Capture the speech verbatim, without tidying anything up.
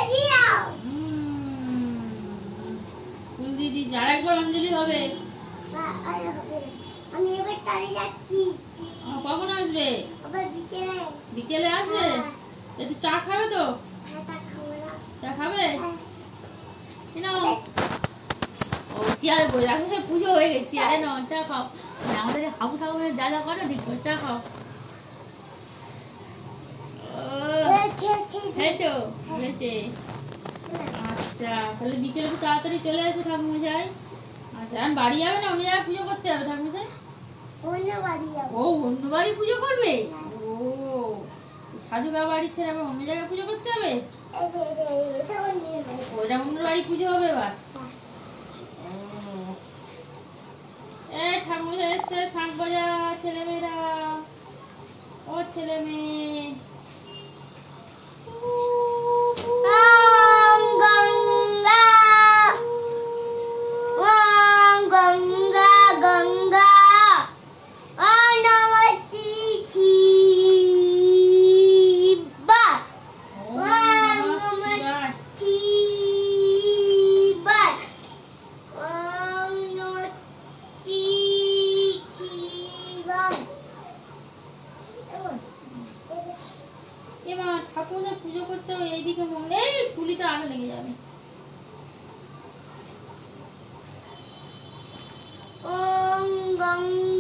ফুল দিয়ে দিয়েছি, আর একবার অঞ্জলি হবে। আমি এবার চলে যাচ্ছি। কখন আসবে? বিকেলে। বিকেলে আসবে? একটু চা খাবে তো? চা খাবে? ও চেয়ারে বসে আসলে পুজো হয়ে গেছে, চেয়ারে নাও, চা খাও। আমাদের হাবু ঠাকুরের যা যা করে ঠিক করে চা খাও। খেয়েছো? হয়েছে। আচ্ছা, তাহলে বিকেলে একটু তাড়াতাড়ি চলে আসো ঠাকুমশাই। আচ্ছা, আমি বাড়ি যাবে না অন্য জায়গায় পুজো করতে যাবে ঠাকুমশাই? ও অন্য বাড়ি পুজো করবে? ও সাধুকা বাড়ি ছেড়ে আবার অন্য জায়গায় পুজো করতে হবে? ওইটা অন্য বাড়ি পুজো হবে এবার? এ ঠাকুমশাই এসছে, শাঁখ বাজা ছেলেমেয়েরা। ও ছেলে মেয়ে, ঠাকুর পুজো করছে এইদিকে মনে, এই তুলিটা আরো লেগে যাবে। ওম গঙ্গা